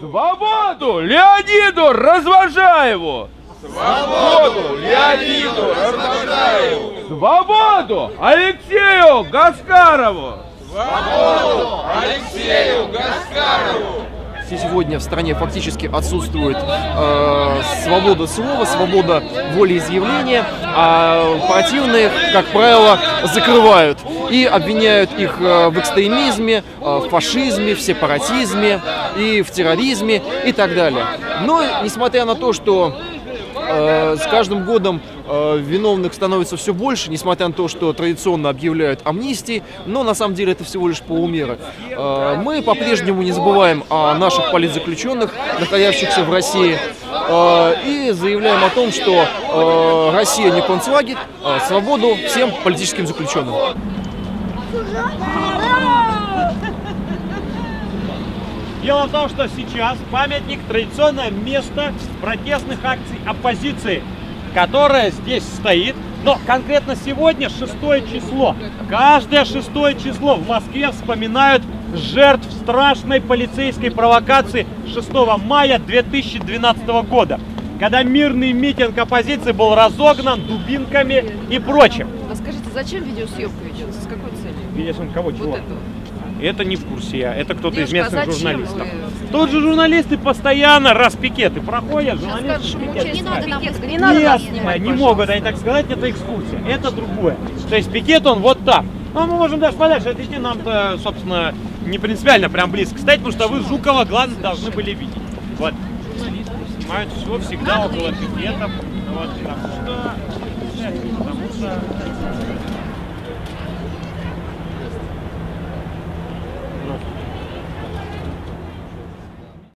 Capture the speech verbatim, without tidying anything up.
Свободу Леониду Развожаеву! Свободу Леониду Развожаеву! Свободу Алексею Гаскарову! Свободу Алексею Гаскарову! Сегодня в стране фактически отсутствует э, свобода слова, свобода волеизъявления, а противные, как правило, закрывают и обвиняют их э, в экстремизме, э, в фашизме, в сепаратизме и в терроризме и так далее. Но, несмотря на то, что э, с каждым годом э, виновных становится все больше, несмотря на то, что традиционно объявляют амнистии, но на самом деле это всего лишь полумера. Э, мы по-прежнему не забываем о наших политзаключенных, находящихся в России, э, и заявляем о том, что э, Россия не концлагерь, э, свободу всем политическим заключенным. Дело в том, что сейчас памятник – традиционное место протестных акций оппозиции, которое здесь стоит. Но конкретно сегодня шестое число. Каждое шестое число в Москве вспоминают жертв страшной полицейской провокации шестого мая две тысячи двенадцатого года, когда мирный митинг оппозиции был разогнан дубинками и прочим. А скажите, зачем видеосъемка ведется? С какой целью? Видеосъемка кого? Чего? Вот этого. Это не в курсе я, это кто-то из Девушка, местных а журналистов. вы... Тут же журналисты постоянно, раз пикеты проходят, журналисты Скажешь, пикеты. не надо нам, не Нет, надо нас снимать, не пожалуйста. могут они так сказать, это экскурсия, это другое. То есть пикет он вот так. Ну, мы можем даже подальше отойти, нам-то, собственно, не принципиально прям близко стоять, потому что вы Жукова, главное, должны были видеть. Вот. Журналисты снимают все всегда около пикетов. Вот, потому что... Потому что...